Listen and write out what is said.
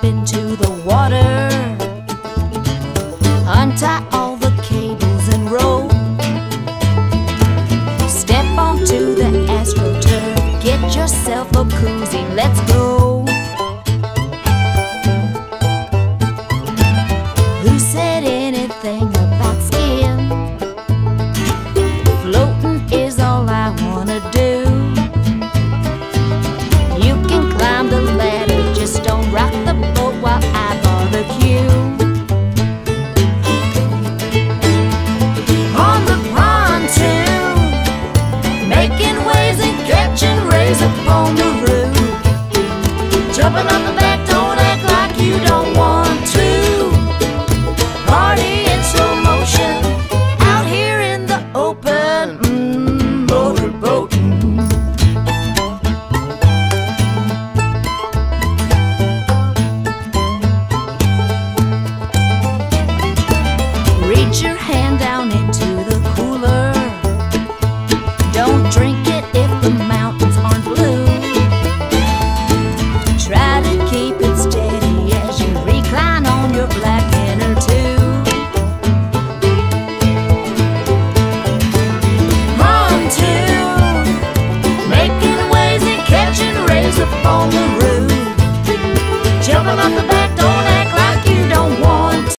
jump into the water. Untie all the cables and row. Step onto the AstroTurf. Get yourself a koozie, let's go. Who said anything about skiing? Floating is all I wanna do. You can climb the ladder, just don't rock the boat while I barbecue. On the pontoon, making waves and catching rays upon the roof. Jumping up